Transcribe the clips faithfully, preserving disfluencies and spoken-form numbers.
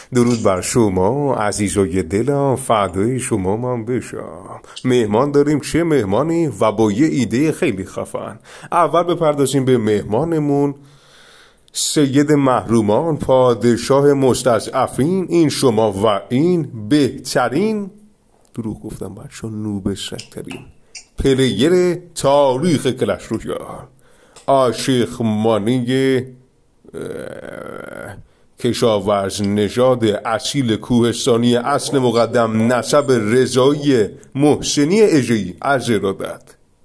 درود بر شما عزیزای دلم، فدای شما من بشم. مهمان داریم، چه مهمانی و با یه ایده خیلی خفن. اول بپردازیم به مهمانمون، سید محرومان، پادشاه مستضعفین، این شما و این بهترین، دروغ گفتم بچه، نوبشترین پلیر تاریخ کلش رویال، عاشق مانی کشاورز نژاد اصیل کوهستانی اصل مقدم نسب رضایی محسنی اژه‌ای از ارادت.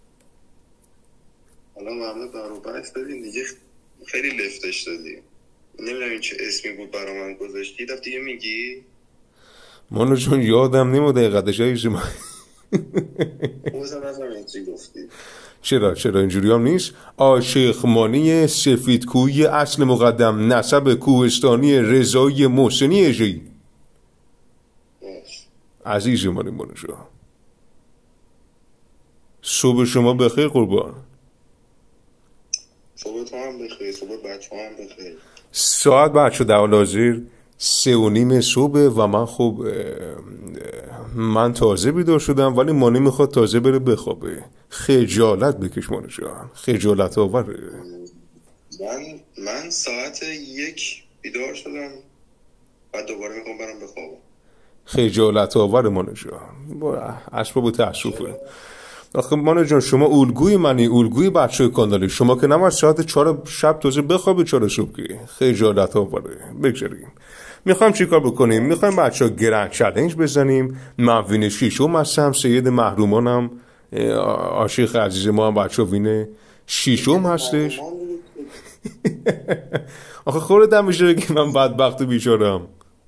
حالا ممنون برو بحث دادیم دیگه، خیلی لفتش دادیم. نمیدونم این چه اسمی بود برا من گذاشتی، دفت دیگه میگی؟ منو چون یادم نمو دقیقتش هایش ما بازم از همین چی گفتی. چرا چرا اینجوری هم نیست؟ عاشق مانی سفیدکویی اصل مقدم نسب کوهستانی رضایی محسنی اژه‌ای. عزیز مانی منوشا، صبح شما بخیر قربان. صبح تو هم بخیر، صبح بچه هم بخیر. ساعت بچه در حال حاضر سه و نیم صبح و من خب من تازه بیدار شدم، ولی مانی میخواد تازه بره بخوابه. خجالت بکش مانی جان، خجالت آوره. من من ساعت یک بیدار شدم بعد دوباره میخوام برم بخوابم. خجالت آور مانی جان، اسباب تأسفه. آخه مانی جان شما الگوی منی، الگوی بچه کاندالی. شما که نمید ساعت چهار شب تازه بخوابی چهار صبح که خجالت آوره. بگذاریم میخوایم چی کار بکنیم؟ میخوایم بچه ها گرند چلنج بزنیم. من وین شیشم هستم، سید محرومانم عاشق عزیز ما هم بچه ها وین شیشم هستش. آخه خورد هم میشه که من بدبخت و بیچارم.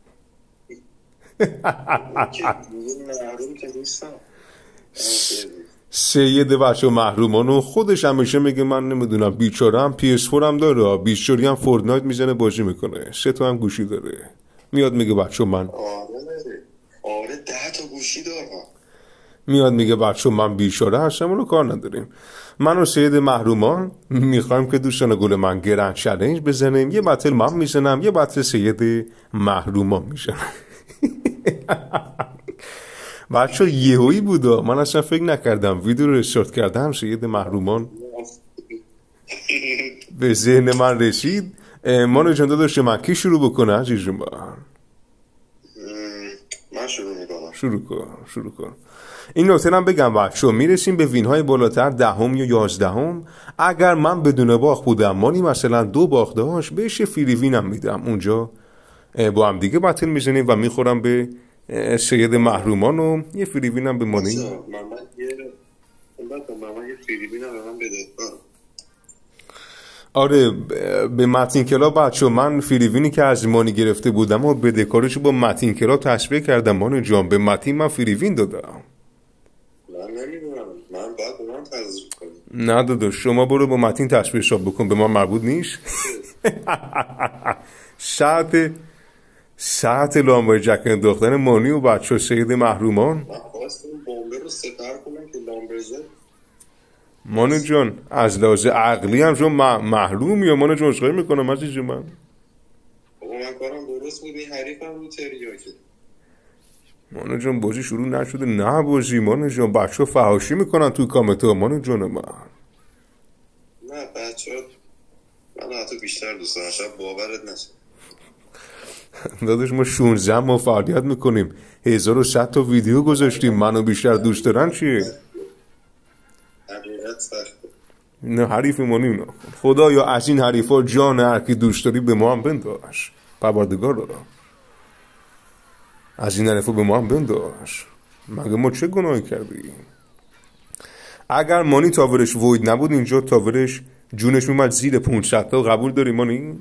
سید بچه محرومانو خودش همیشه میگه من نمیدونم بیچارم، پی اس فور هم داره، بیچاری هم فورتنایت میزنه بازی میکنه، سه تا هم گوشی داره. میاد میگه بچه من آره ده تا گوشی داره. میاد میگه بچه من بیچاره هستم، اونو کار نداریم. من و سید محرومان میخوایم که دوستان گل من گرند چلنج بزنیم. یه بطل من میزنم، یه بطل سید محرومان میزنم. بچه یهویی بودا، من اصلا فکر نکردم ویدیو رو استارت کردم سید محرومان به ذهن من رسید. مانو جان داداش من کی شروع بکنه عزیز من؟ من شروع میکنم. شروع کن شروع کن. این نکته هم بگم بچه میرسیم به وین های بالاتر، دهم یا یازدهم. اگر من بدون باخت بودم، مانی مثلا دو باخت داشت، بهش فری وینم میدم، اونجا با هم دیگه بطل میزنیم و میخورم به سید محرومان و یه فری وینم به مانی. من یه من یه فری وینم به من بده. آره به متین کلاب بچه من فریوینی که از مانی گرفته بودم و بدهکارشو با متین کلاب تشبیه کردم. مانی جان به متین من فریوین دادم. من نمیدونم، من باید به من تشبیه کنم. نه داداش شما برو با متین تشبیه شاب بکن، به ما مربوط نیست. ساعت ساعت لامبای جک انداختن مانی و بچه سید محرومان. من خواستم بامبه رو سپر کنم که لامبر زد. مانو جان از لحاظ عقلی هم شما محروم یا مانو جان عذرخواهی میکنم عزیز من. بابا من کارم درست بود، این حریفم رو تریاکه. مانو جان بازی شروع نشده. نه بازی مانو جان، بچه ها فحاشی میکنن تو کامنت ها مانو جان. من نه بچه ها من حتی بیشتر دوست دارم، شاید باورت نشه. داداش ما شانزده ما فعالیت میکنیم، هزار و صد تا ویدیو گذاشتیم، منو بیشتر دوست دارن چیه؟ حقیقت سخته. نه حریف مانی اونا. خدا یا از این حریفا جان هر کی دوست داری به ما هم بنداش، پروردگار دارم از این حریفا به ما هم بنداش. مگه ما چه گناهی کردیم؟ اگر مانی تاورش وید نبود اینجا تاورش جونش میمد زیر پونصد تا. قبول داری مانی؟ نه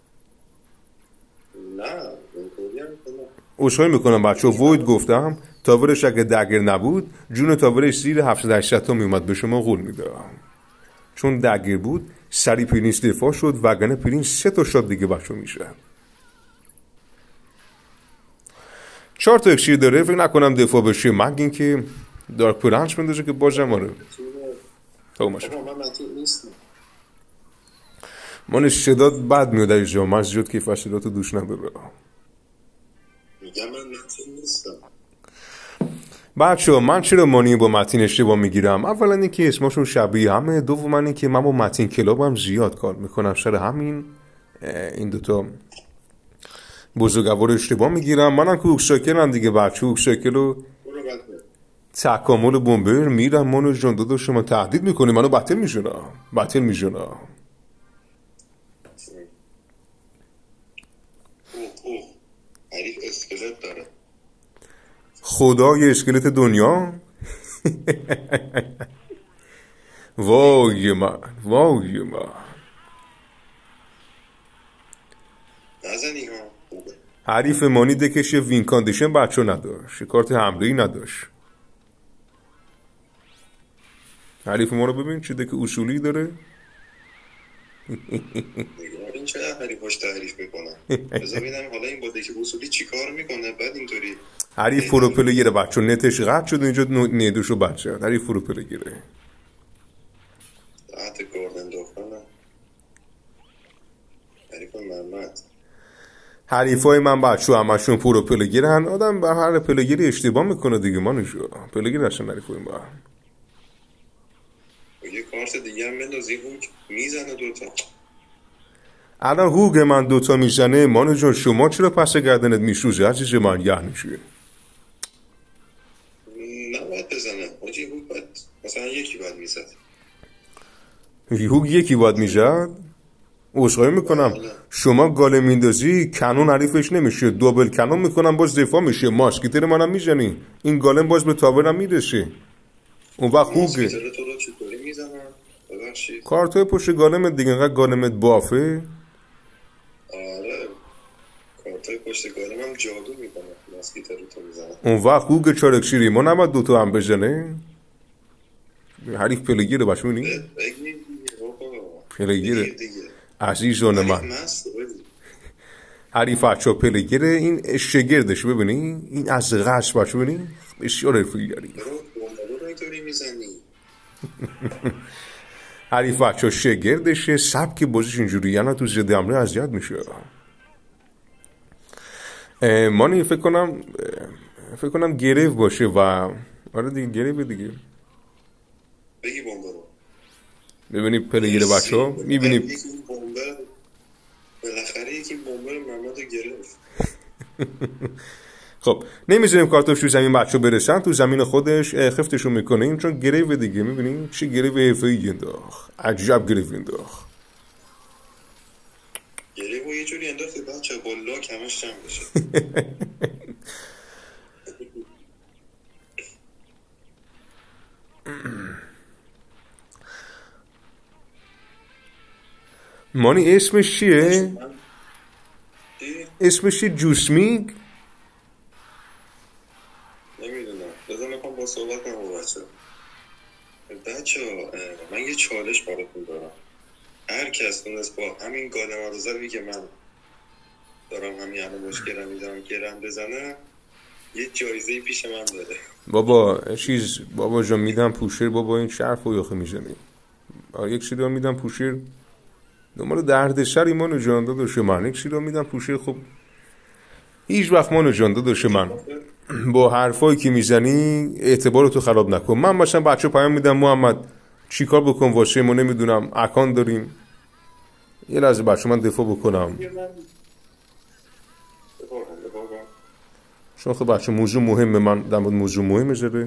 عذرخواهی میکنم بچه وید گفتم، تاورش اگه دگر نبود جون تاورش زیر هفتصد هشتصد تا میومد. به شما قول میدم چون دگر بود سری پرینس دفاع شد، وگرنه پرینس سه تا شات دیگه بچه میشه. چهار تا اکسیر داره، فکر نکنم دفاع بشه مگه این که دارک پرنس بندازه که بازم آره تا اومشه. من صدات بد میاد اینجا، من زیاد که فصلاتو دوش نداره. میگم من متین نیستم. بچه من چرا مانی با متین اشتباه میگیرم؟ اولا اینکه اسمشون شبیه همه، دوم اینکه من با متین کلابم زیاد کار میکنم، سر همین این دوتا بزرگوار اشتباه میگیرم. منم که اوکساکرم دیگه بچه، اوکساکر و تکامل بومبر میرم. منو جان داداش شما تهدید میکنی منو بطل میشونم، بطل میشونم. اوه اوه حریف اسکلت داره. خدای اسکلت دنیا. وای من وای من نزنی ها خوبه. حریف مانی دکش وین کاندیشن بچه نداشت، کارت حمله ای نداشت. حریف ما رو ببین چه دک اصولی داره. این چه حریفاش تعریف میکنه. بذار ببینم حالا این با دک اصولی چی کار میکنه بعد اینطوری. حریف فرو پلگیره بچه، نتش قطع شد اینجا نیدوشو بچه. حریف فرو پلگیره ساعت گاردن داخلنه. حریف محمد حریفای من بچه همشون پرو پلگیرن. آدم به هر پلگیری اشتباه میکنه دیگه مانشو. پلگیر هستن حریفای من. یه کارت دیگه هم بندازی هوک میزنه دوتا. الان هوگ من دوتا میزنه مانو جان، شما چرا پس گردنت میشوزه عزیز من؟ یعنی چیه؟ نباید بزنه حاجی، هوگ باید مثلا یکی باید میزد. هوگ یکی باید میزد؟ عذرخواهی میکنم بله. شما گاله میندازی کنون حریفش نمیشه، دوبل کنون میکنم باز دفاع میشه، ماسکیتر منم میزنی این گالم باز به تاورم میرسه. اون وقت هوگه ماسکیتر تو رو چطوری میزنم؟ ببخشید کارتای پشت گالمت دیگه انقدر گالمت بافه. آره کارتای پشت گالم هم جادو میکنه. ماسکیتر رو تو میزنه. اون وقت هوگ چارکشیری ما نباید دوتا هم بزنه. حریف پلگیره بچه مونی؟ بگی دیگه پلگیره عزیزان من. مست بگی حریف بچه پلگیره. این شگردش ببینی این از غش بچه ببینی بسیار حرفی داری. برو بومبارو رو اینطوری میزنی. حریف بچه شگردشه. سبک بازیش اینجوری یعنی تو زده امره اذیت میشه. مانی فکر کنم فکر کنم گریو باشه و آره دیگه گریو دیگه. بگی بومبارو ببینی پلگیر بچه ها میبینی یکی بومبر بالاخره یکی بومبر محمد رو گرفت. خب نمیذاریم کارتاش تو زمین بچه برسن، تو زمین خودش خفتشون میکنه چون گریو دیگه. میبینی چه گریو حرفه‌ای انداخت، عجب گریو انداخت. گریو یه جوری انداخت بچه با لاک همش جمع بشه. مانی اسمش چیه؟ اسمش چیه؟ جوسمیگ؟ نمیدونم بذار میخوام با صحبت کنم با بچه. بچه من یه چالش براتون دارم. هر کس تونست با همین گالم رو زد که من دارم همین الان باش گرم میزنم گرم بزنه یه جایزه پیش من داره. بابا چیز بابا جان میدم پوشر. بابا این شرف رو یاخه میزنی. یک چیزی میدم پوشر دنبال دردسر ایمانو جان داداش من. یک چیزی میدم پوشر. خب هیچ وقت مانو جان داداش من با حرفایی که میزنی اعتبارتو خراب نکن. من مثلا بچه پیام میدم محمد چیکار بکن واسه ما نمیدونم اکان داریم. یه لحظه بچه من دفاع بکنم چون خب بچه موضوع مهمه. من در مورد موضوع مهمه زده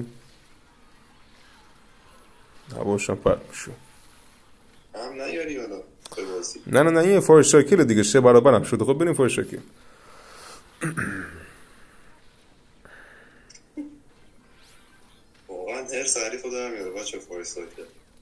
نباشم پرد میشه. هم نیاری حالا ببازی. نه نه نه این فایر سایکل دیگه سه برابرم شده. خب بریم فایر سایکل. واقعا هر سری خود هم میاد بچه فایر سایکل.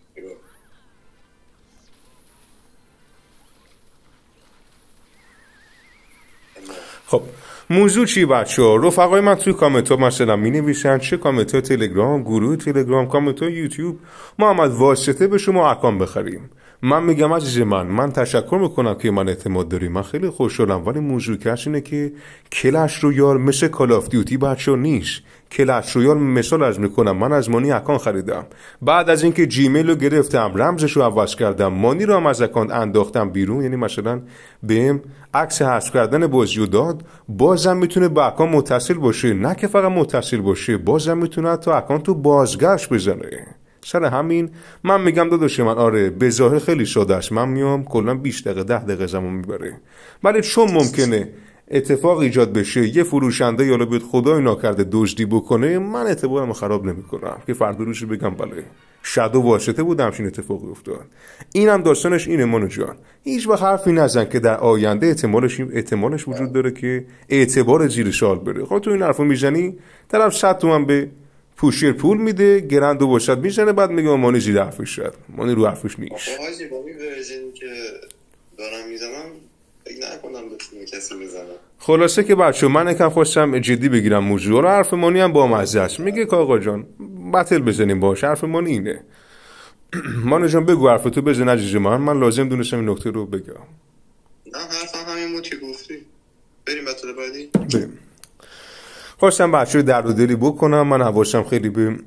خب موضوع چی بچه ها؟ رفقای من توی کامنت ها مثلا می نویسن چه کامنت ها تلگرام، گروه تلگرام، کامنت ها یوتیوب محمد واسطه به شما اکان بخریم. من میگم عزیز من من تشکر میکنم که من اعتماد داری، من خیلی خوشحالم. ولی موضوع کش اینه که کلش رویال مثل کال آف دیوتی بچه ها نیست. کلش رویال مثال از میکنم من از مانی اکان خریدم. بعد از اینکه جیمیل رو گرفتم رمزش رو عوض کردم مانی رو هم از اکانت انداختم بیرون. یعنی مثلا بهم عکس حذف کردن بازی رو داد، بازم میتونه به اکانت متصل باشه. نه که فقط متصل باشه، بازم میتونه تا اکانت رو بازگشت بزنه. سر همین من میگم داداش من آره به ظاهر خیلی ساده است، من میام کلا بیست دقیقه ده دقیقه زمان میبره، ولی چون ممکنه اتفاق ایجاد بشه یه فروشنده یالا بیاد خدای ناکرده دزدی بکنه، من اعتبارم خراب نمیکنم که فردا روش بگم بله شادو واسطه بود همچین اتفاقی افتاد. اینم داستانش اینه مانو جان، هیچ وقت حرفی نزن که در آینده احتمالش احتمالش وجود داره که اعتبار زیر سوال بره. خب تو این حرفو میزنی طرف صد تومن به پوشر پول میده، گرندو باشد میزنه، بعد میگه مانی زیر حرفش شد، مانی رو حرفش نیست. آخه حاجی با این ورژنی که دارم میزنم فکر نکنم بتونه کسی بزنه. خلاصه که بچه من یکم خواستم جدی بگیرم موضوع رو. حرف مانی هم با مزه است، میگه که آقا جان بتل بزنیم باش. حرف مانی اینه. مانی جان بگو حرفتو بزن عزیز من، من لازم دونستم این نکته رو بگم. نه حرفم همین بود که گفتی. بریم بتل بعدی. بریم. خواستم بچه رو درد و دلی بکنم، من حواسم خیلی به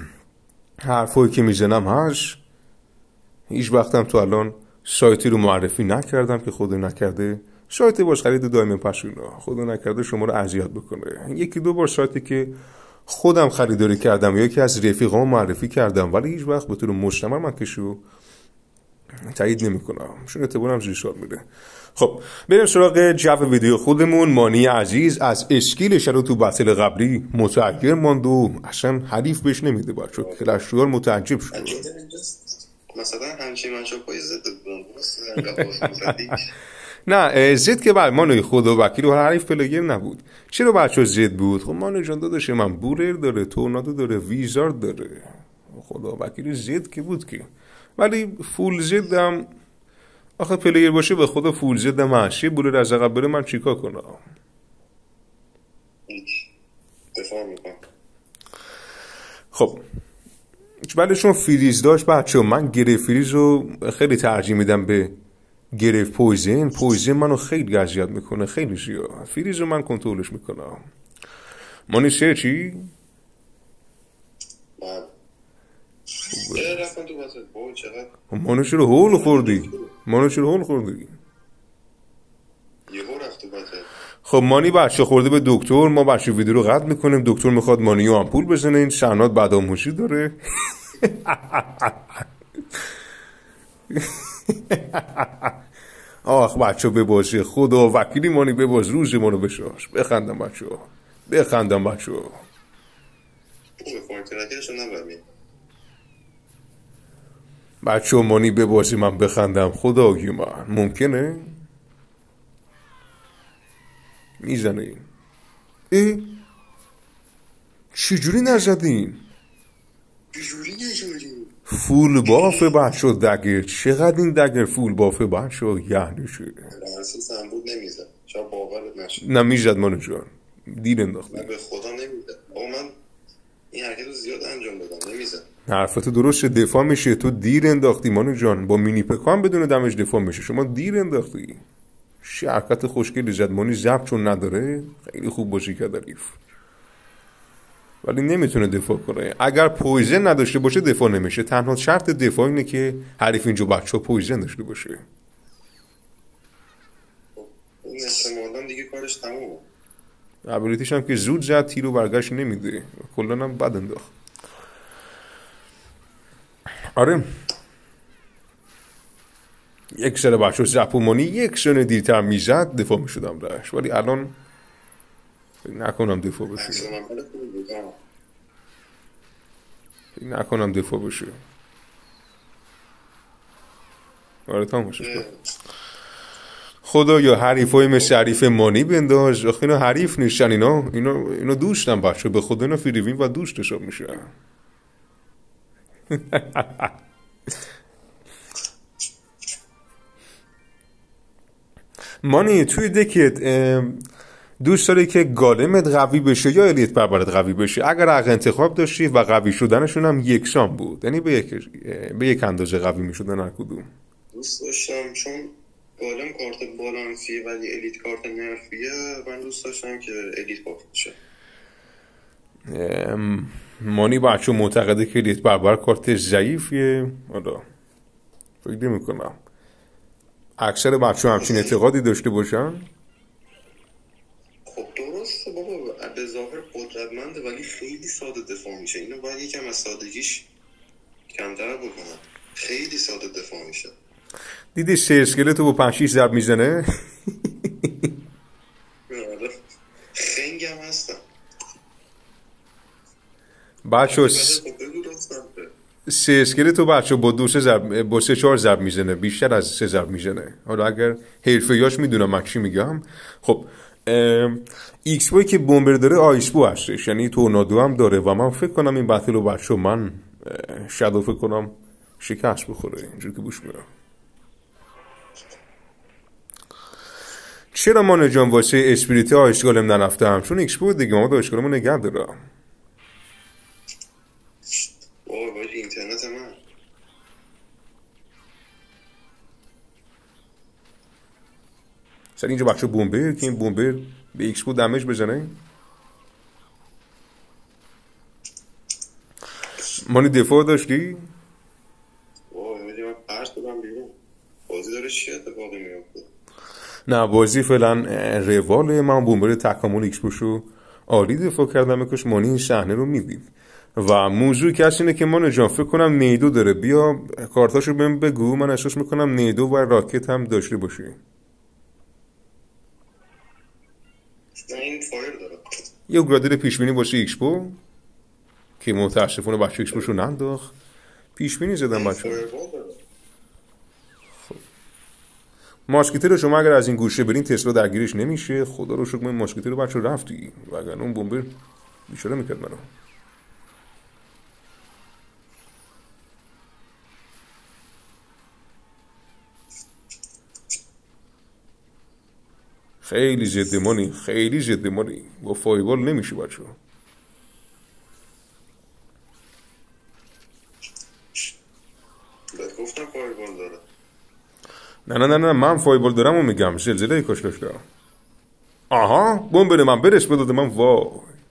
حرفایی که میزنم هست. هیچ وقتم تو الان سایتی رو معرفی نکردم که خدا نکرده سایت باش خرید دائم پشونا خدا نکرده شما رو اذیت بکنه. یکی دو بار سایتی که خودم خریداری کردم یا یکی از رفیقام معرفی کردم، ولی هیچ وقت به طور مستمر من کشو تایید نمیکنم، چون اعتبارم زیر سوال میره. خب بریم سراغ جو ویدیو خودمون. مانی عزیز از اسکیلش رو تو بتل قبلی متأثر ماند و اصلا حریف بهش نمیده، بچه کلش رویال متعجب شد. مثلا همچین منشاپای زد بود نه زد که بعد مانوی خدا وکیل و حریف پلیر نبود. چرا بچه زد بود؟ خب مانو جان داداش من بورر داره، تورنادو داره، ویزارد داره، خدا وکیل زد که بود که، ولی فول زدم آخه پلیر باشه به خدا فول زدم محشی بورر از عقب بره من چیکار کنم؟ دفاع میکنم. خب ولی چون فریز داشت بچه من گره فریز رو خیلی ترجیح میدم به گره پویزن. پویزن منو خیلی اذیت میکنه، خیلی زیاد. فریز رو من کنترلش میکنم. مانی سه چی؟ من خوبه رفتم تو بسید بول چقدر مانو چرا هول خوردی؟ مانو چرا هول خوردی؟ یه هول رفت تو بسید. خب مانی بچه خورده به دکتر، ما بچه ویدیو رو قطع میکنیم، دکتر میخواد مانیو آمپول بزنه، این شنات بعد آموشی داره. آخ بچه ببازی خدا وکیلی مانی بباز روزی منو بشاش. بخندم بچه بخندم بچه خوبه فارکرکشو نبرمی بچه مانی ببازی من بخندم خدایی من ممکنه؟ میزنه این ای چجوری نزدین؟ چجوری نزدین؟ فول بافه بچه دگر چقدر این دگر فول بافه بچه یعنی چه؟ لحظه سنبود نمیزد شاید باورت نشد. نمیزد منو جان دیر انداختی. نه به خدا نمیزد. آقا من این حرکت رو زیاد انجام دادم نمیزد. حرفتو درست دفاع میشه، تو دیر انداختی مانو جان، با مینی پکان بدون دمج دفاع میشه، شما دیر انداختی. شرکت خوشگلی زد مانی زب چون نداره خیلی خوب باشی که دریف، ولی نمیتونه دفاع کنه. اگر پویزن نداشته باشه دفاع نمیشه. تنها شرط دفاع اینه که حریف اینجا بچه ها پویزن داشته باشه. این احتمالا دیگه کارش تمومه. ابیلیتیش هم که زود زد تیرو برگشت نمیده، کلان هم بد انداخت. آره یک سر بچه زپومانی یک سنه دیرتر میزد دفاع میشدم داشت، ولی الان نکنم دفاع بشه نکنم دفاع بشه آره تماشاش کن خدا یا حریفای مثل حریف مانی بنداز. آخه اینا حریف نیستن، اینا اینا اینا دوستن بچه، به خدا اینا فریوین و دوست حساب میشه. مانی توی دکت دوست داری که گالمت قوی بشه یا الیت بربرت قوی بشه؟ اگر حق انتخاب داشتی و قوی شدنشون هم یکسان بود، یعنی به یک به یک اندازه قوی میشدن هر کدوم. دوست داشتم چون گالم کارت بالانسیه ولی الیت کارت نرفیه، من دوست داشتم که الیت کارت بشه. مانی بچه معتقده که الیت بربر کارت ضعیفیه. آره فکر نمی کنم. اکثر بچه همچین اعتقادی داشته باشن؟ خب درسته بابا، به ظاهر قدرتمنده ولی خیلی ساده دفاع میشه. اینو باید یکم از سادگیش کمتر بکنن. خیلی ساده دفاع میشه. دیدی سه اسکلتو با پنج شیش ضرب میزنه؟ خنگ هم هستم بچه سه اسکلتو بچه با دو سه ضرب، با سه چهار ضرب میزنه، بیشتر از سه ضرب میزنه. حالا اگر حرفه‌ایاش میدونم من چی میگم. خب ایکس بوی که بومبر داره آیس بو هستش، یعنی تورنادو هم داره و من فکر کنم این بتل رو بچه من شادو فکر کنم شکست بخوره اینجور که بوش میرم. چرا ما نجام واسه اسپریتی آیسگالم نرفتم؟ چون ایکس بو دیگه ما دا آیسگالمو نگه دارم. وای وای اینترنت من سر اینجا بچه بومبر که این بومبر به ایکس بو دمج بزنه. مانی دفاع داشتی؟ وای وای من پرس بودم بیرون. بازی داره چی اتفاقی میفته؟ نه بازی فعلا رواله. من بومبر تکامل ایکس بوشو عالی دفاع کردم. بکش مانی این صحنه رو میدید و موضوع که اینه که من جان فکر کنم نیدو داره. بیا کارتاشو بهم بگو، من احساس میکنم نیدو و راکت هم داشته باشی. این فایر داره. یه گرادر پیشبینی باشه ایکس بو که متاسفانه بچه ایکس بوشو ننداخت. پیشبینی زدم بچه. خب ماسکیتر رو شما اگر از این گوشه برین تسلا درگیرش نمیشه. خدا رو شکر من ماسکیتر رو بچه رفتی و اگر اون بومبر بیشاره میکرد منو. خیلی زدمانی خیلی زدمانی با فایبال نمیشه بچه. بهت گفتم فایبال داره. نه نه نه نه من فایبال دارم و میگم زلزله کاش داشتم. آها بومبر من برس بداده من. وای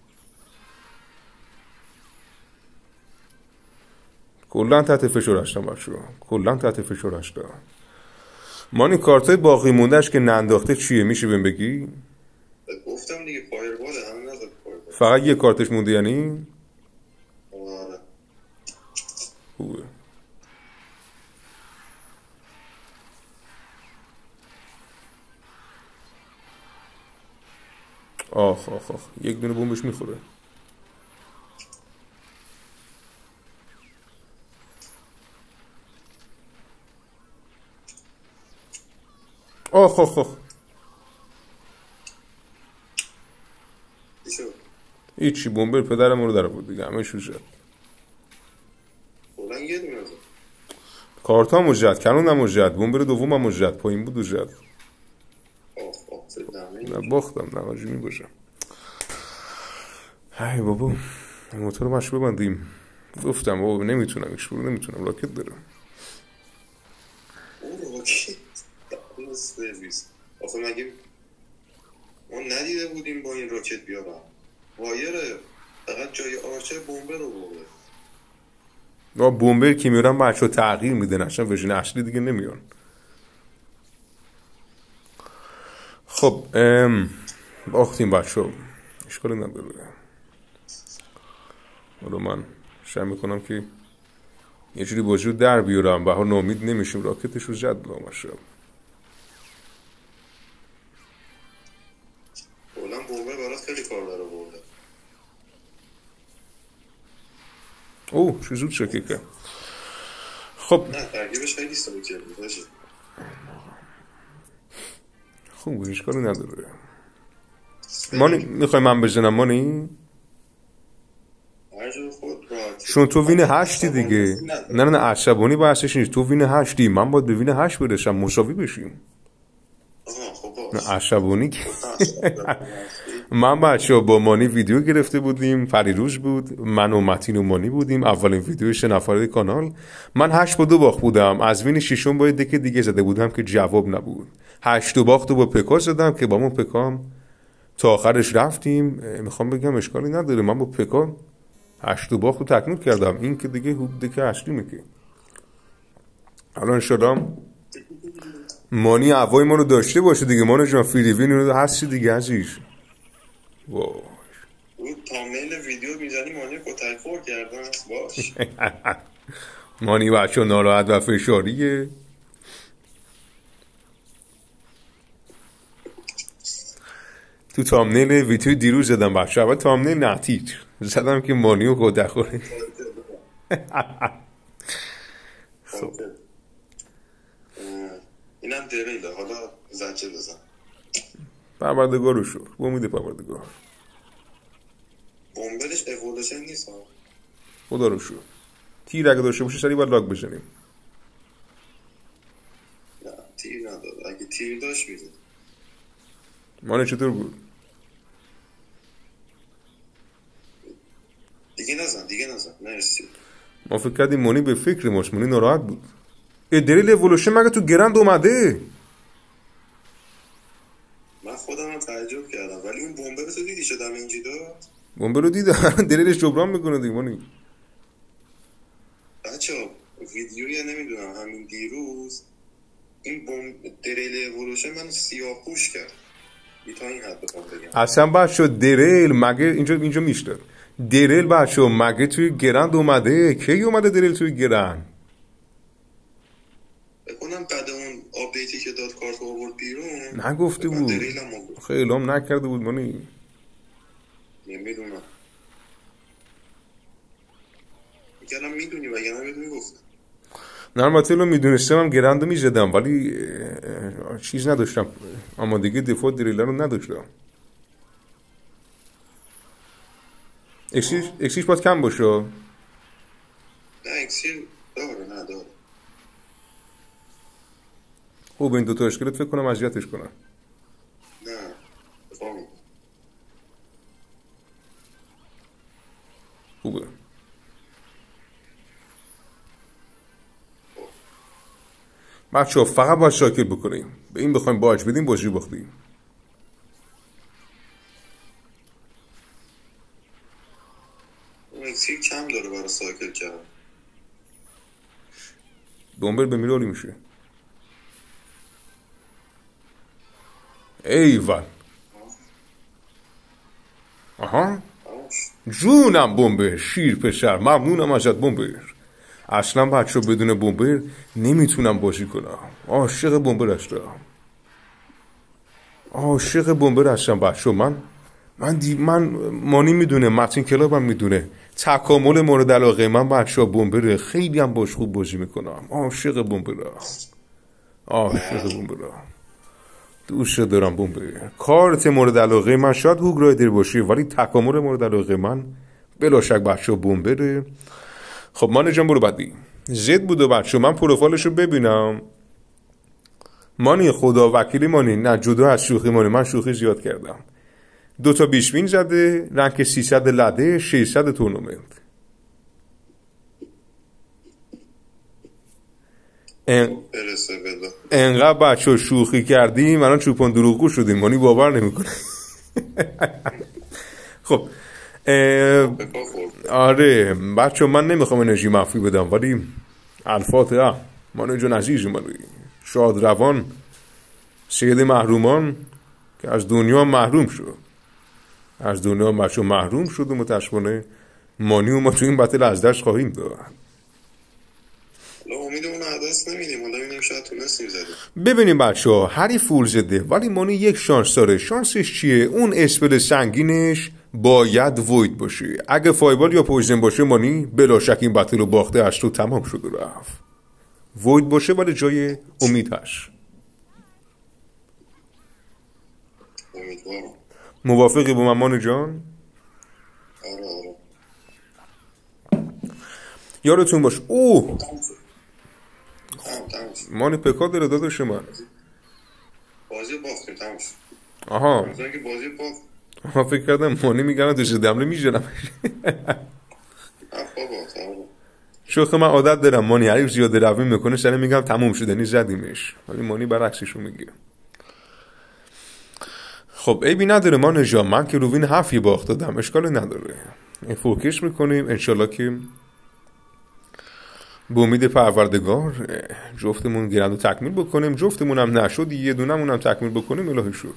کلن تحت فشار هستم بچه، کلن تحت فشار هستم. مانی کارتای باقی موندهش که ننداخته چیه میشه بهم بگی؟ گفتم دیگه فایرباله، همین نزد فایربال. فقط یه کارتش مونده یعنی؟ آره خوبه. آخ آخ آخ یک دونه بومبش میخوره. آخ آخ آخ هیچی بومبر پدرم رو در بود دیگه همه شو زد. بلند یه دونه زد. کارت هم زد، کنون هم زد، بومبر دوم هم زد، پایین بود و زد. آخ آخ نه باختم نه واجی می باشم. های بابا موتور رو مشو ببندیم. گفتم بابا نمیتونم ایش برو نمیتونم راکت دارم. او راکت اون سرویس آخه مگه ما ندیده بودیم با این راکت بیارم وایره فقط جای آرچه بومبر رو برده. با بومبر که میارن بچه ها تغییر میدن اصلا ورژن اصلی دیگه نمیان. خب باختیم بچه ها اشکال نداره. حالا من شاید میکنم که یه جوری بازی رو در بیارم و ها نامید نمیشیم راکتش رو زد بامشم. بولم بومبر برات خیلی کار داره برده. اوه چه زود شکل که خب نه ترگیبش خیلی ساکر بود باشه. خوب اشکالی نداره. مانی میخوای من بزنم مانی؟ چون تو وین هشتی دیگه. نه نه نه عصبانی بحثش نیست. تو وین هشتی من باید به وین هشت برسم مساوی بشیم. نه عصبانی که من بچه ها با مانی ویدیو گرفته بودیم پریروز بود. من و متین و مانی بودیم اولین ویدیو سه نفره کانال. من هشت با دو باخت بودم. از وین ششم با دک دیگه زده بودم که جواب نبود. هشت و باخت و با پکا زدم که با من پکام تا آخرش رفتیم. میخوام بگم اشکالی نداره من با پکا هشت و باخت رو تکمیل کردم. این که دیگه دک اصلی میگه. الان شدم مانی هوای ما رو داشته باشه دیگه. مانی جان فیلیپین رو هستی دیگه عزیز. وای اون تامنیل ویدیو میزنی مانی کتک خور کردن باش. مانی بچه ناراحت و فشاریه. تو تامنیل ویدیو دیروز زدم بچه، اول تامنیل نتیج زدم که مانی و کتک خوره. خب اینم دریله، حالا زجه بزن. پروردگار رو شکر، به امید پروردگار. بومبلش اِوولوشن نیست ها، خدا رو شکر. تیر اگه داشته باشه سریع باید لاک بزنیم. نه تیر نداره، اگه تیر داشت میزد. مانی چطور بود؟ دیگه نزن دیگه نزن مرسی. ما فکر کردیم مانی به فکر ماست، مانی ناراحت بود. ای دریل اِوولوشن مگه تو گرند اومده؟ من خودم هم تعجب کردم، ولی اون بمبه رو تو دیدی شدم اینجی داد؟ بمبه رو دیدم. دلیلش جبران میکنه دیگه مانی. بچه ها ویدیویی نمیدونم همین دیروز این بمب دریل اِوولوشن منو سیاه پوش کرد. بی تا این حد بخوام بگم اصلا بچه دریل مگه اینجا اینجا میشتر دریل بچه مگه توی گرند اومده؟ کی اومده دریل توی گرند؟ بکنم بعد اون آپدیتی که داد کارت آورد بیرون نگفته بود. خیلی هم نکرده بود مانی. نمیدونم میگرم میدونی وگه نمیدونی گفت. نه البته رو میدونستم هم گرند رو میزدم ولی چیز نداشتم، آمادگی دفاع دریل رو نداشتم. اکسیش اکسیش باید کم باشه. نه اکسیر داره نه داره. خوب این دوتا اشکلت فکر کنم اذیتش کنم. نه بفهمم خوبه. بچه ها فقط باید شاکر بکنیم، به این بخوایم باج بدیم بازی باختیم. اون اکسیر کم داره برای ساکل کرد. بومبر به میرالی میشه. ایول آها جونم بومبر، شیر پسر، ممنونم ازت بومبر. اصلا بچه بدون بومبر نمیتونم بازی کنم. عاشق بومبر هستم، عاشق بومبر هستم بچه. من من دی من مانی میدونه، متین کلاب هم میدونه، تکامل مورد علاقه من بچه بومبر. خیلی هم باش خوب بازی میکنم. عاشق بومبر، عاشق بومبر، دوست دارم بومبر. کارت مورد علاقه من شاید هوگ رایدر باشه ولی تکامل مورد علاقه من بلا شک بچه بومبره. خب مانی جان برو بعدی. زد بود و بچه من پروفایلشو ببینم. مانی خدا وکیلی مانی، نه جدا از شوخی مانی، من شوخی زیاد کردم. دو تا بیشوین زده، رنک سیصد لده، ششصد تورنمنت. ان... انقدر بچه شوخی کردیم الان چوپان دروغگو شدیم، مانی باور نمیکنه. خب اه... آره بچه من نمیخوام انرژی منفی بدم ولی الفاتحه. مانی جان عزیز منی، شاد روان سید محرومان که از دنیا محروم شد، از دنیا بچه محروم شد و متاسفانه مانی و ما تو این بتل از دست خواهیم داد. امید اون عدس نمیدیم، حالا ببینیم شاید تونستیم زده. ببینیم بچه ها هری فول زده ولی مانی یک شانس داره. شانسش چیه؟ اون اسپل سنگینش باید وید باشه. اگه فایبال یا پویزن باشه مانی بلا شک این بتل رو باخته از تو تمام شده رفت. وید باشه ولی جای امید هست. امیدوارم. موافقی با من مانی جان؟ آره آره. یادتون باش اوه تمام مانی پکا داره داداش من. بازی باختیم تمام شد. آها مثلا که بازی باخت. آها فکر کردم مانی میگن تو دمله میجنم. بابا تمام. شوخه من عادت دارم مانی حریف زیاده روی میکنه سر میگم تموم شده نی زدیمش، ولی مانی برعکسشو میگه. خب عیبی نداره مانی جان، من که روین هفت یه باخت دادم اشکال نداره. این فوکش میکنیم انشالله که به امید پروردگار جفتمون گرند رو تکمیل بکنیم. جفتمون هم نشد یه دونمون هم تکمیل بکنیم. الهی شکر.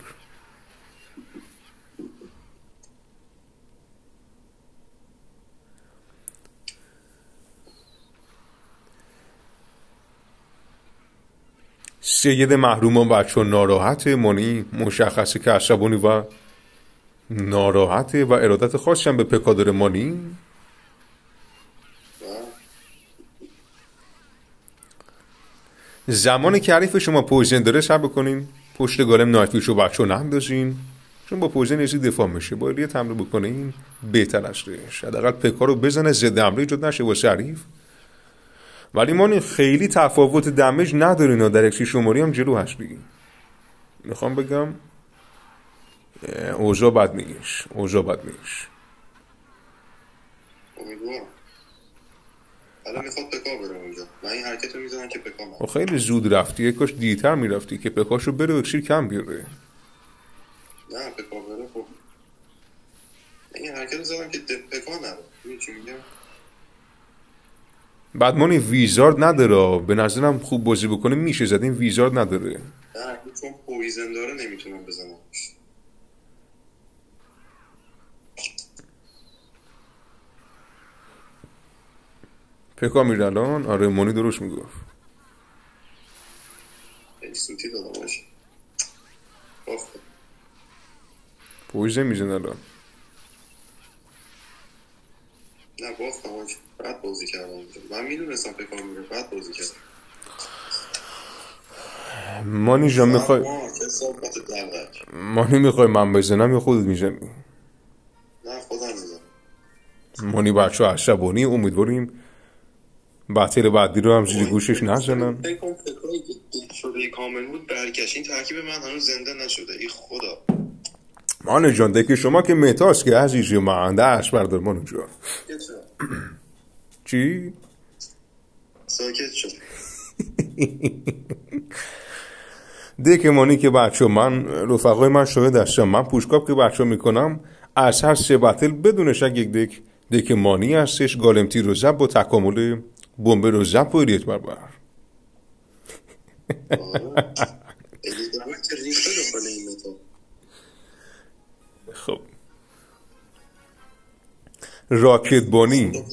سید محرومان بچه ناراحت، مانی مشخصه که عصبانی و ناراحته و ارادت خاصی هم به پکا داره. مانی زمانی که حریف شما پویزن داره سر بکنین پشت گالم نایتویش رو بچه نندازین، چون با پویزن یه دفاع میشه. باید یه تمرین بکنین بهتر هستش. حداقل پکا رو بزنه ضد حمله ایجاد نشه واسه حریف. ولی مانی خیلی تفاوت دمیج ندارین و در اکسی شماری هم جلو هستی. میخوام بگم اوضاع بد میگیش اوضاع بد میگیش امیدوارم. الان میخواد پکا بره اونجا. من این حرکت رو میزنم که پکا بره. خیلی زود رفتی. یک کاش دیرتر میرفتی که پکاشو بره و اکسیر کم بیاره. نه پکا بره. خب این حرکت رو زدم که پکا نره. میدونی چی میگم؟ بعد مانی ویزارد نداره. به نظرم خوب بازی بکنه میشه زد. این ویزارد نداره. نه چون پویزن داره نمیتونم بزنمش. پکا میره الان. آره مانی درست میگفت. این سوتی دادم باشه. بافت پویزن میزن الان. نه بافتم باشه. بعد بازی کردم. من میدونستم پکا میره. بعد بازی کردم. مانی جان میخوای مانی میخوای من بزنم یا خودت میزنی؟ نه خودم میزنم. مانی بچه عصبانی. امیدواریم بطل بعدی رو هم زیر گوشش نزنن. فکر کنم فکرایی که دیت شده کامل بود برگشت. این ترکیب من هنوز زنده نشده. ای خدا مانی جان دکی شما که متاست که عزیزی من دست بردار. مانی جان چی؟ ساکت شد. دک مانی که بچه من رفقای من شاید هستم. من پوشکاپ که بچه میکنم از هر سه بطل بدون شک یک دک دک مانی هستش. گالمتی رو زب با تکامل بمبه رو زب و ایریت بربر. خب راکت بانی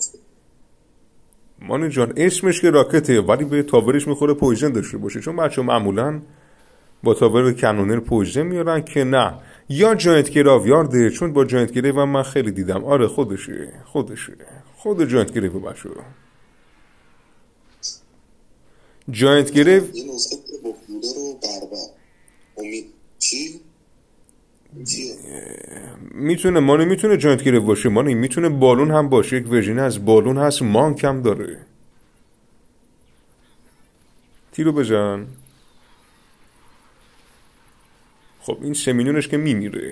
مانی جان اسمش که راکته ولی به تاورش میخوره پویزن داشته باشه، چون بچه معمولا با تاور کنونر پویزن میارن که نه یا جاینت گراویارده، چون با جاینت گراو من خیلی دیدم. آره خودشه خودشه خود جاینت گراو بچه جاینت گراو یه نسخه با بوده رو بربر امید چی؟ میتونه مانی میتونه جاینت گراو باشه. مانی میتونه بالون هم باشه. یک ورژن از بالون هست مانک هم داره. تیرو بزن. خب این سه میلیونش که میمیره.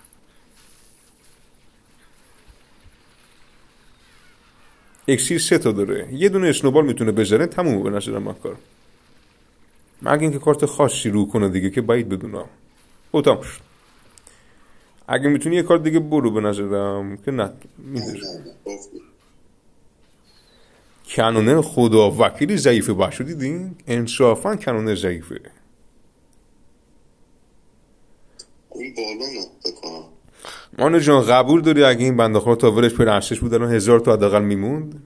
اکسیر سه تا داره. یه دونه اسنوبال میتونه بزنه تمومه به نظرم من کار. مگه اینکه کارت خاصی رو کنه دیگه که باید بدونم. اوتام شد. اگه میتونی یه کار دیگه برو به نظرم که نه میدونم. کنونر خدا وکیلی ضعیفه باشو دیدین؟ انصافا کنونر ضعیفه. این بالون بکنم مانو جان قبول داری اگه این بنده خدا تاورش پر ارسش بود الان هزار تا حداقل میموند؟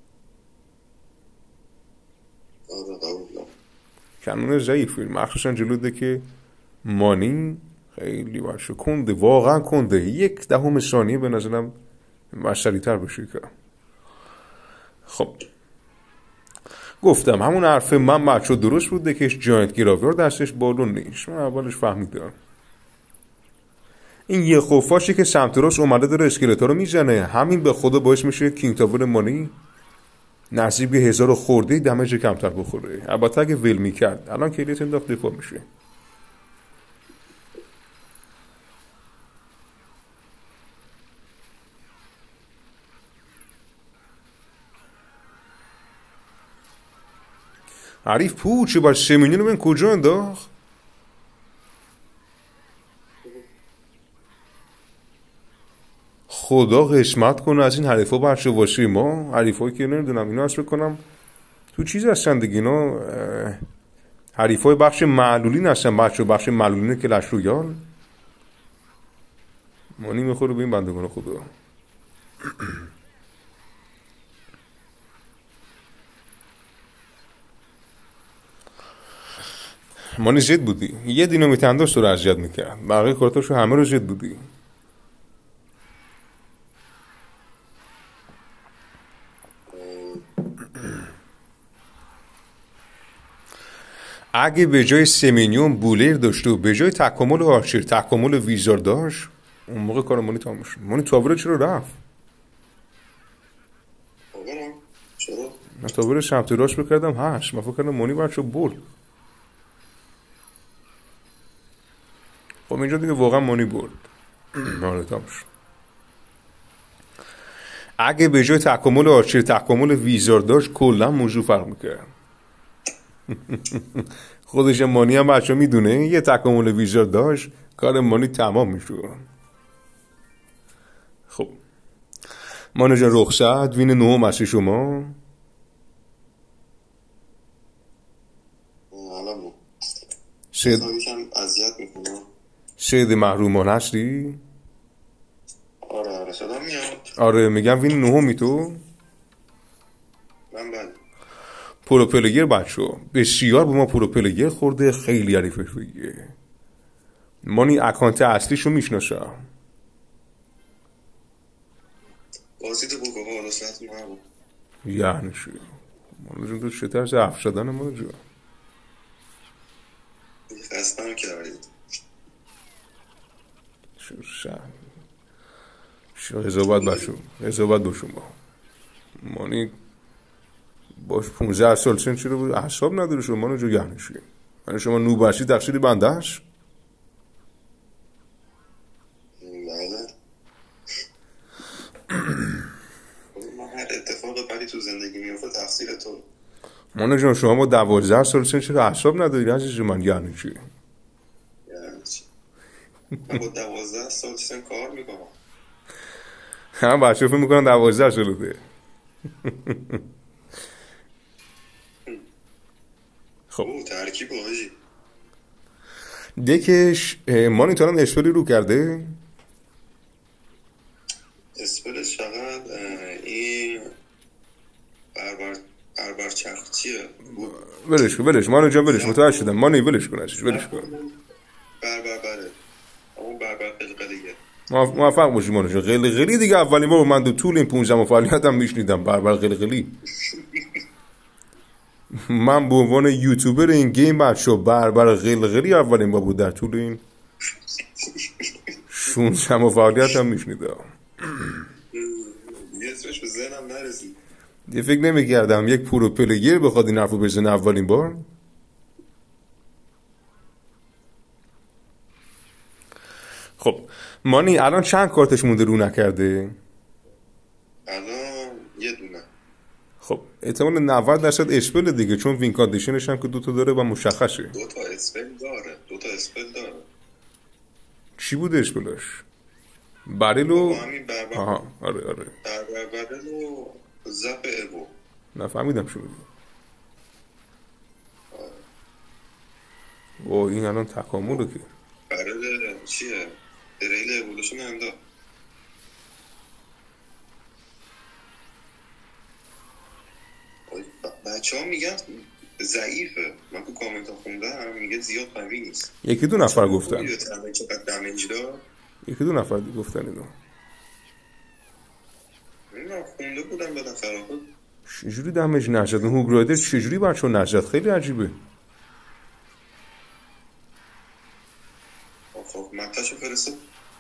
آره قبول. کنونر ضعیفه مخصوصا جلوده که مانی خیلی باشه کنده، واقعا کنده. یک دهم ثانیه به نظرم مشتری تر بشه که. خب گفتم همون حرف من بچه درست بوده که جاینت گراویار دستش بالون نیست. من اولش فهمیدم این یه خوفاشی که سمت راست اومده داره اسکلتا رو میزنه. همین به خدا باعث میشه کینگ تاور مانی نزدیک به هزار خورده دمیج کمتر بخوره. البته اگه ول میکرد الان کلیت انداخت دفاع میشه. عریف پوچه بر سه میلیون من کجا انداخت؟ خدا قسمت کنه از این حریفا بچه واشی ما. حریفایی که نمیدونم اینا اصلا کنم تو چیز هستن دیگه اینا حریفای بخش معلولین هستن. بچه بخش معلولین کلش رویال مانی میخوره به این بندگان خدا. مانی زد بودی، یه دینامیت انداز تو رو اذیت میکرد، بقیه کارتاشو همه رو زد بودی. اگه به جای سمینیون بولر داشته و به جای تکامل آرچر تکامل ویزار داشت، اون موقع کار مانی تمام شد. مانی تاوره چرا رفت؟ تاوره؟ چرا؟ من تاوره سمت راست بکردم هست، من فکر کردم مانی بچه برد. خب اینجا دیگه واقعا مانی برد. آره تمام شد. اگه به جای تکامل آرچر تکامل ویزار داشت کلا موضوع فرق میکرد. خودش مانی هم بچه میدونه یه تکامل ویزار داشت کار مانی تمام میشه. خب مانی جان رخصت وین نهم هستی شما. سید سید محرومان هستی؟ آره آره صدا میاد. آره میگم وین نهمی تو؟ من بله. پروپلگر بچه بسیار به ما پروپلگر خورده، خیلی عریفش بگیه. مانی اکانت اصلیشو میشناسم. بازی تو بگو ها دستت نبود یعنی چی؟ مانی جون تو چه طرز حرف شدن مانی جون؟ خستم کردید شو شن شو قضاوت بشو قضاوت بشو ما مانی باش پونزده سال سن شده بود احساب نداره شما مانی جون. یعنی چی؟ یعنی شما نوبشی تقصیری بنده هست؟ بله. من هر اتفاق بدی تو زندگی میفته تقصیر تو. مانی جان شما با دوازده سال سن چرا احساب نداری عزیز من؟ یعنی چی؟ یعنی چی؟ من با دوازده سال سن کار میکنم. هم بچه فکر میکنن دوازده سال ده. خب او ترکیب آجی دکش مانی تا الان اسپلی رو کرده؟ اسپلش فقط این بربر بربر چرخچیه. ولش کن ولش مانی جان ولش متوجه شدم مانی ولش کن ازش ولش کن. بربر بره اون بربر قلقلیه. موفق باشی مانی جان. قلقلی دیگه اولین بار من دو طول این پونزده ماه فعالیتم میشنیدم بربر قلقلی. من به عنوان یوتیوبر این گیم بچه بربر قلقلی اولین بار بود در طول این شانزده ماه فعالیتم میشنیدم. یه اسمش به ذهنم نرسید. یه فکر نمی‌کردم یک پرو پلیر بخواد این حرفو بزنه اولین بار. خب مانی الان چند کارتش مونده رو نکرده؟ الان یه دونه. خب احتمال نود درصد اسپل دیگه چون وین کاندیشنش هم که دوتا داره و مشخصه. دوتا اسپل داره دوتا اسپل داره. چی بود اسپلش؟ بریلو؟ همین بربر. آها آره آره بربر بریلو زپ ایبو. نفهمیدم شو بگیم. و این الان تکامله که برای چیه؟ ریل اولوشن اندا. بچه ها میگن ضعیفه. من تو کامنت ها خوندم میگه زیاد قوی نیست. یکی دو نفر گفتن چقدر دمیج دار. یکی دو نفر گفتن اینو. من خونده بودم به نفر خود. چجوری دمیج نشد؟ هوگ رایدر چجوری بچه ها نشد؟ خیلی عجیبه. خب متاشو فرستد.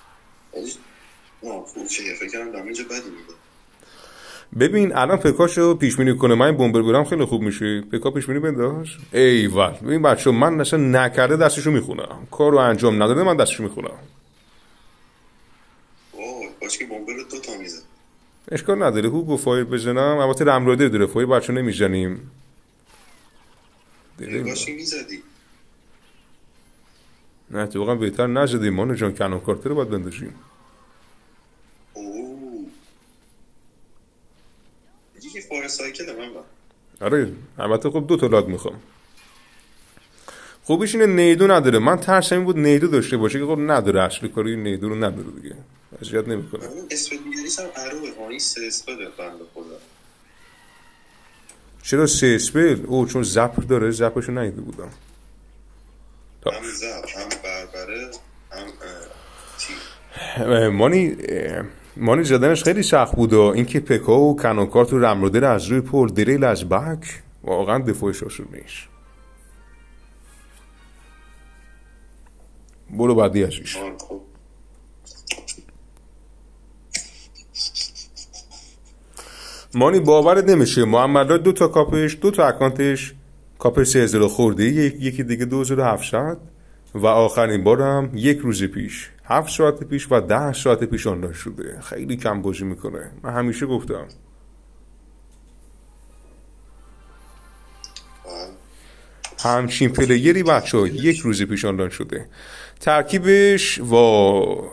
نه خوب چیه فکر کنم دمیج بدی میده. ببین الان پکاشو پیش بینی کنه من بمبر برم خیلی خوب میشه. پکا پیش بینی بنداز. ایول ببین بچه من اصلا نکرده دستشو میخونم، کارو انجام نداده من دستشو میخونم. اوه باشه که بمبر دو تا میزه. اشکال نداره هوگو فایر بزنم. البته رمرادر داره فایر بچه نمیزنیم. باشه میزدی. نه تو واقعا بهتر نزدیم مانو جان. کنون کارتر رو باید بندازیم. اوه یکی فایر سایکل من با آره البته خب دو تا لاگ میخوام. خوبیش اینه نیدو نداره. من ترسم این بود نیدو داشته باشه که خب نداره، اصلی کاری نیدو رو نداره دیگه، اذیت نمیکنه. اون اسپل میگریس هم اروه ها، این سه اسپل بنده خدا. چرا سه اسپل؟ او چون زپ داره، زپشو ندیده بودم. هم زپ هم بربره هم تیر. مانی مانی زدنش خیلی سخت بود. اینکه پکا و کنوکار تو رمروده از روی پول دریل از بک واقعا دفاعش آسون نیست. برو بعدی ازش. مانی باورت نمیشه محمد دو تا کاپش، دو تا اکانتش کاپ سه هزار خورده، یکی دیگه دو هزار و هفتصد و آخرین بارم یک روز پیش، هفت ساعت پیش و ده ساعت پیش آنلاین شده. خیلی کم بازی میکنه. من همیشه گفتم همچین پلیری بچه ها یک روز پیش آنلاین شده. ترکیبش و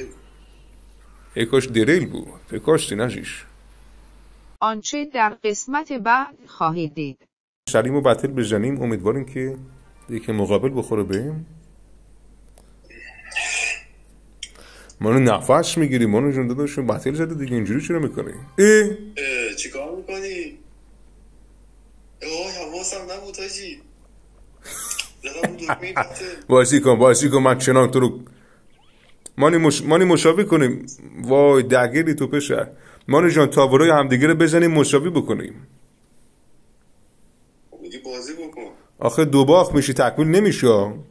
یکاش دریل بود، یکاش نجیش. آنچه در قسمت بعد خواهید دید. سلیم و بطل بزنیم، امیدواریم که یکی مقابل بخوره بهم. منو نفس میگیری منو جون داداشون. بطل زده دیگه، اینجوری چرا میکنی؟ اه چیکار میکنی؟ اوه حواسم نبود هاجی. بازی کن بازی کن، من چنان تو رو مانی, مش... مانی مشاوی کنیم. وای دگری تو پسر. مانی جان تاورای همدیگه رو بزنیم مساوی بکنیم. میگی بازی بکن. آخه دو باخت میشی، تکمیل نمیشه.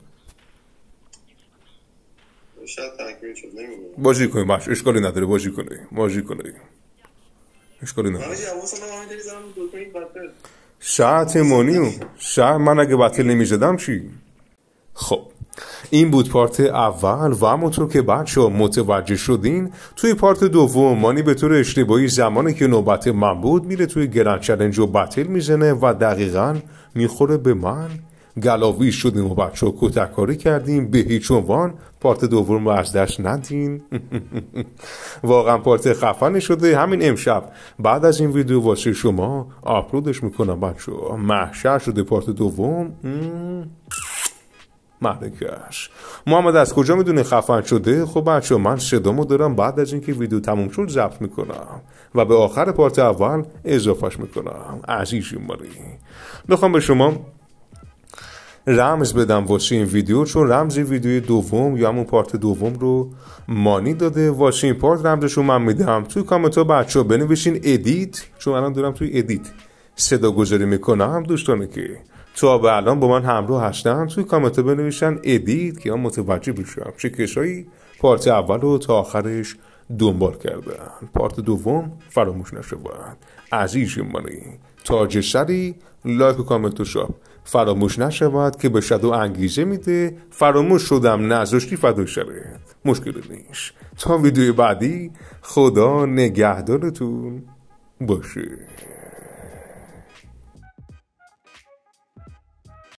شاید تکمیل شد نمیدونم. بازی کنیم باش، اشکالی نداره، بازی کنیم بازی کنیم اشکالی نداره. مانی حواسم نبود میذارم دو تا این بطل. ساعت مانیو ساعت من اگه بطل نمیزدم چی؟ خب این بود پارت اول و همونطور که بچه ها متوجه شدین توی پارت دوم مانی به طور اشتباهی زمانی که نوبت من بود میره توی گرند چلنج و بطل میزنه و دقیقا میخوره به من. گلاوی شدیم و بچه ها کتککاری کردیم. به هیچ عنوان پارت دوم رو از دست ندین. واقعا پارت خفنی شده. همین امشب بعد از این ویدیو واسه شما آپلودش میکنم بچه ها. محشر شده پارت دوم. مهلکش محمد از کجا میدونه خفن شده؟ خب بچه من صدامو دارم بعد از اینکه ویدیو تموم شد ضبط میکنم و به آخر پارت اول اضافهش میکنم. عزیزی ماری بخوام به شما رمز بدم واسه این ویدیو، چون رمز ویدیو دوم یا همون پارت دوم رو مانی داده، واسه این پارت رمزشو من میدم. توی کامنت ها بچه ها بنویسین ادیت، چون الان دارم توی ادیت صدا گذاری میکنم. دوستانه که تا به الان با من همراه هستن توی کامنت ها بنویسن ادیت که من متوجه بشم چه کسایی پارت اول رو تا آخرش دنبال کردن. پارت دوم فراموش نشود. عزیزی مانی تاج سری لایک و کامنت و شاب فراموش نشود که به شادو انگیزه میده. فراموش شدم نذاشتی فدای شرت، مشکلی نیست. تا ویدیو بعدی خدا نگهدارتون باشه.